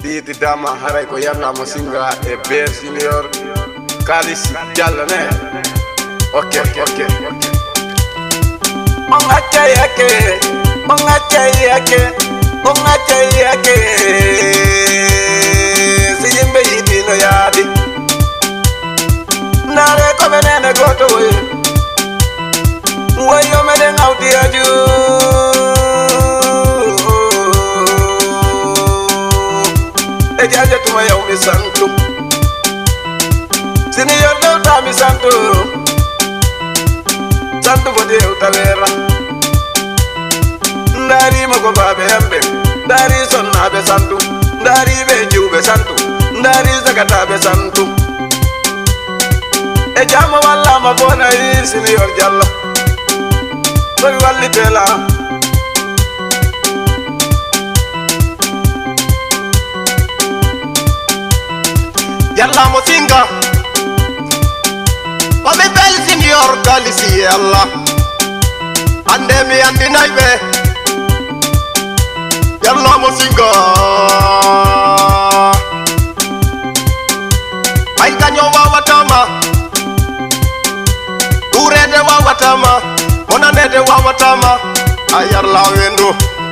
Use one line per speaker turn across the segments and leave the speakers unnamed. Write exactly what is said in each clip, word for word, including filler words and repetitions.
Titi dama haray ko yalla mo singa e be senior Kalis Diallo ne. Ok ok ok. Monga chayake, monga chayake, monga chayake. Siyembe yidino yadi. Nare ko menene goto we. Wayo mede ngauti aju. Ejaje tuma yaw mi santu. Senior dauta mi santu. Santu bode utavera. Ndari moko babe ambe. Ndari sonna be santu. Ndari be jube santu. Ndari zakata be santu. Ejama walla ma bona yi Senior Diallo. Bari walli tela. Yalla mo singa. Mami bel Senior Kalisi yalla. Ande mi andi naibe. Yalla mo singa. Ay kanyo wa watama. Urede wa watama. Onanede wa watama. Ayarla wendo.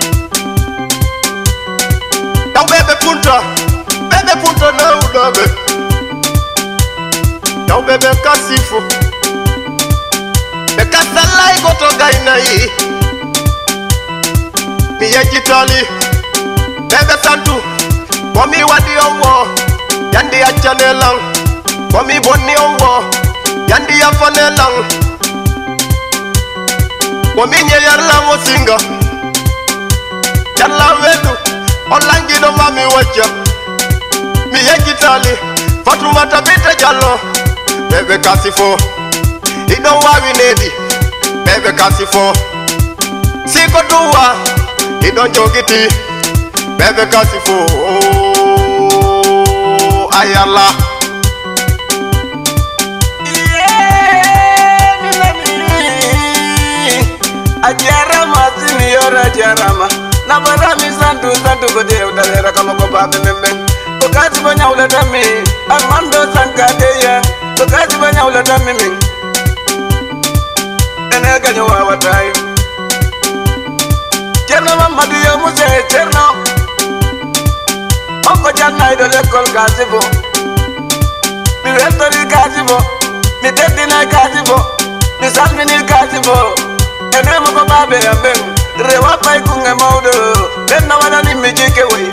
Daw bebe punta. Bebe punta na udabe. Daw bebe kasifu. Be kasalai goto gainai. Mi yejitali. Bebe santu. Wami wadi owo. Yandi achanelang. Wami boni owo. Yandi afanelang. Wami nye yarla mo singa. Yarla wedu. Olangi do mami wacha. Mi yejitali. Fatumata Binte Diallo. Bebe kasifo. Ido wawi nedi. Bebe kasifo. Siko duwa. Ido jogiti. Bebe kasifo. Ayala. Ajarama Senior ajarama. Nabarami santu santu bode udalera kama ko babe membe. Ko kasi banya ulata mi. Armando Sankadeya. Ko kasi banya ulata mi mi. Ene ganyo wa watai. Cherno Mamadu yo muse cherno. Oko janna ido lekol kasibo. Mi wetori kasibo. Mi tetina kasibo. Mi salmini kasibo. Ene mo ko babe ambem. Rewa pai kunge maudo. Denna wana ni mijike we.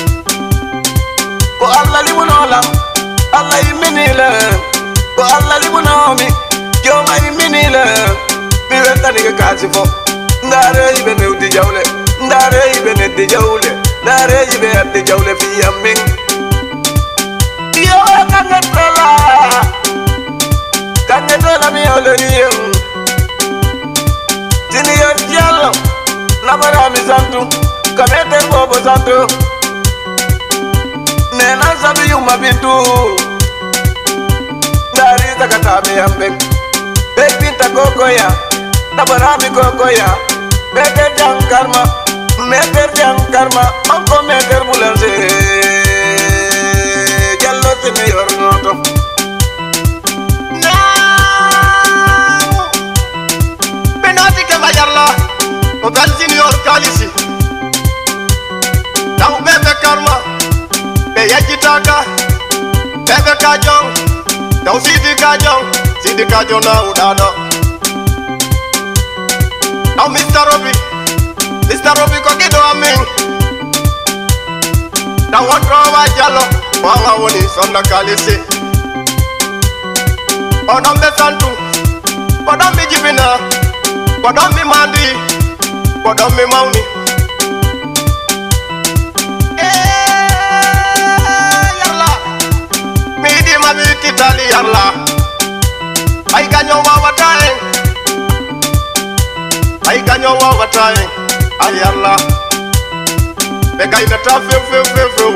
Ko Allah libuno lam. Allah iminile. Ko Allah libuno mi. Yo ma iminile. Mi wetani ke kasifo. Ndare ibene udi jawle. Ndare ibene di jawle. Ndare ibene di jawle fi yamin. Yo kangetela. Kangetela mi oleriyo. Senior Diallo. Nabarami santu. Kamete bobo santu. Nena sabi yuma bintu. Ndari zakata me ambe. Bebinta kokoya. Nabarami kokoya. Meter jang karma. Meter jang karma. Onko meter bulanse. Diallo Senior noto. Benati ke bayarla. Obal Senior Kalisi. Daw bebe karma. Be yajitaka. Bebe kajong. Daw sidi kajong. Sidi kajong na udado. Daw Mister Robi. Mister Robi ko kido amin. Daw wantro wa Diallo. Wanga woni sonna Kalisi. Odom be santu. Odom be jibina. Odom be mandi. Odom be mauni. Kitali yarla. Ay ganyo wa watai. Ay ganyo wa watai. Ay yarla. Be kay na ta fe fe fe fe.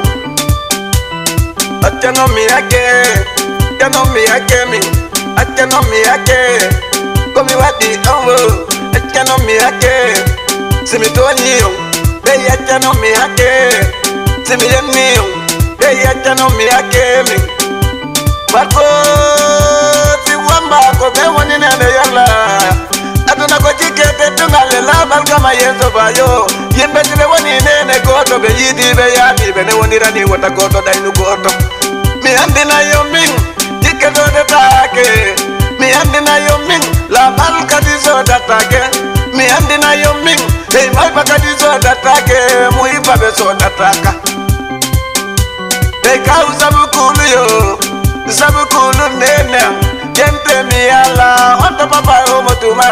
Ateno mi yake. Ateno mi yake mi. Ateno mi yake. Komi wadi owo. Ateno mi yake. Simi to nyi. Be ateno mi yake. Simi yemi. hey achano mi akemi Barko ti wamba ko be woni ne de yalla aduna ko jikete tungale la balka ma yeso bayo yimbe dire woni ne ne ko to be yidi be ya mi be ne woni rani wata ko to daynu ko to mi andina yo min jiketo de take mi andina yo min la balka di so datake mi andina yo min hey mai baka di so datake mu iba be so dataka hey kausa bukulu yo sabukulu nene kente mi ala onto papa o motuma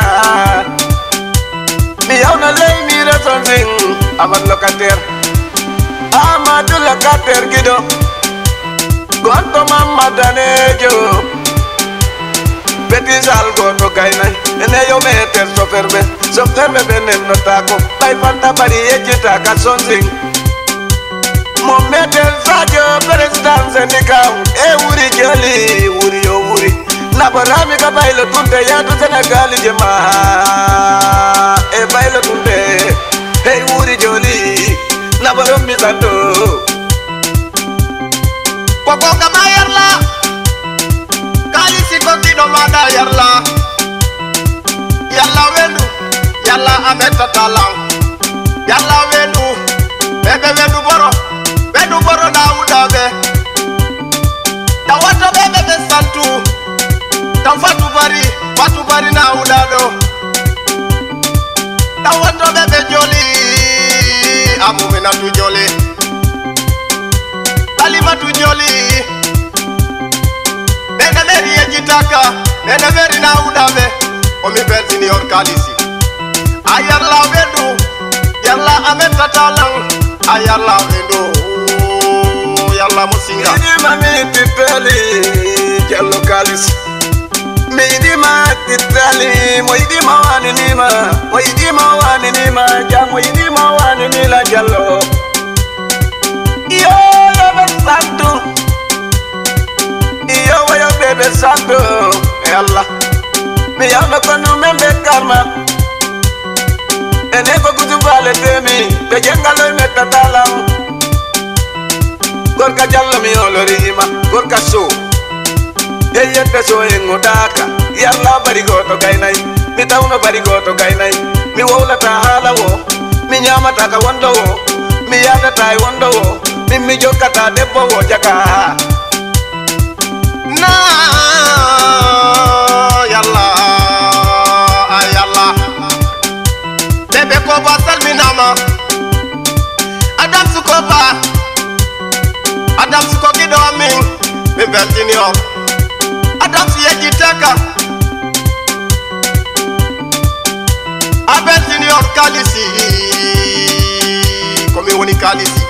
mi yauna lay mi resonzing amad lokater amad lokater gido gonto mamma danejo beti sal gonto gaynay ene yo meter so ferbe so ferbe benen notako bay fanta bari ejita ka sonzing mo meter sajo president sendikam e wuri joli wuri yo wuri na barami ka baylo tunde ya to Senegal jema e baylo tunde hey wuri joli na barami santo koko kama yarla kali siko kido mada yarla yalla wendu yalla ameta talang yalla wendu bebe wendu boro Bedu boro na udabe Tawato bebe be santu Tamfatu bari Watu bari na udado Tawato bebe joli Amumina tu joli Talima tu joli Nene meri ejitaka Nene meri na udabe Omi benzi ni orkalisi Ayarla vendu Yarla ameta talang Ayarla vendu Yalla musinga Midima mititali Jallo kalis Midima titali Moidima wani nima Moidima wani nima Jam moidima wani nila jallo Iyo bebe santu Iyo wayo bebe santu Yalla Mi yalla konu membe karma Ene ko kutubale temi Pejengalo metatalam Gorka jallo mi olorima gorka so yeyete so engodaka yalla bari goto gainai mi tawno bari goto gainai mi wowla ta hala wo mi nyama ta ka wondo wo mi yada ta wondo wo mi mi jokata debbo wo jaka na yalla ayalla bebe ko basal mi nama adam su ko ba Adam suko kido amin Mi beltini yo Adam si yeji teka A beltini yo kalisi Komi woni kalisi